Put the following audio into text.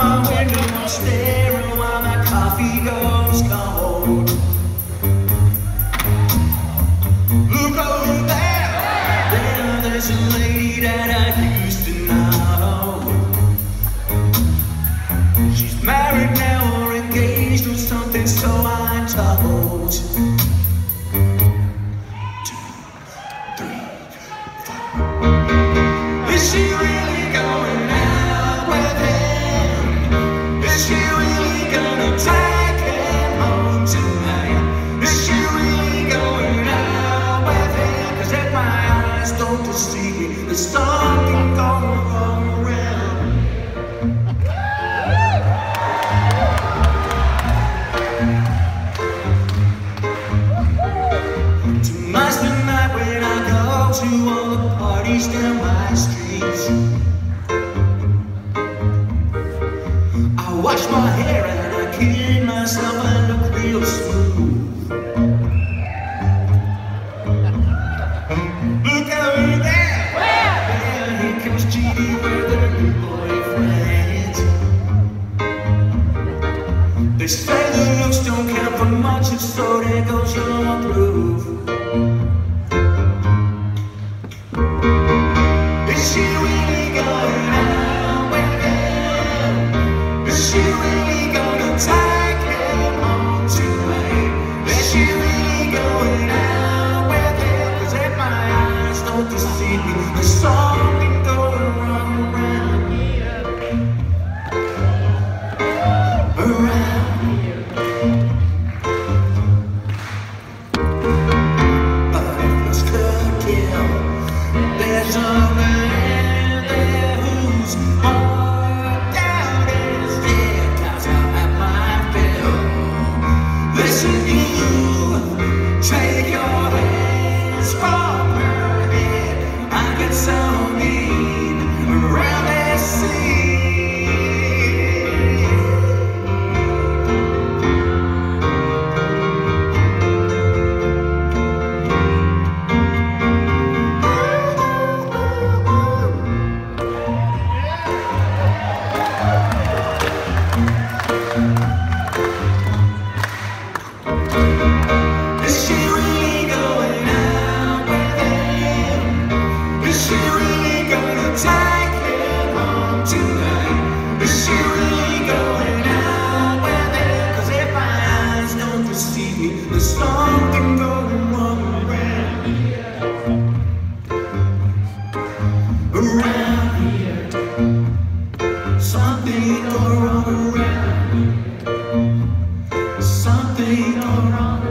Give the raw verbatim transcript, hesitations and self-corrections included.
my window, I'm staring while my coffee goes cold. Look over there, there, there's a lady that I used to know. She's married now or engaged or something, so I'm told. Two, three, four. Is she really going out with him? Is she really gonna take him home tonight? Is she really going out with him? Cause if my eyes don't deceive me, there's something going wrong around. Tonight's the night when I go to all the parties down my streets. I wash my hair and I kid myself and look real smooth. Look over there, yeah, here comes G D with her new boyfriend. They say the looks don't count for much, and so there goes your proof. Is she really going out with him? Is she really gonna take him home tonight? Is she really going out with him? Cause if my eyes don't deceive me, there's something going wrong around here. Around here. But if this could kill, there's a man there whose heart out is dead. Cause I've had my fill. Listen, you, take your hands from her head. I get so mean around that sea. Is she really going out with him? Is she really gonna take him home tonight? Is she really going out with him? Cause if my eyes don't deceive me, there's something going wrong around here. Around here. Something going wrong around here. Something going wrong.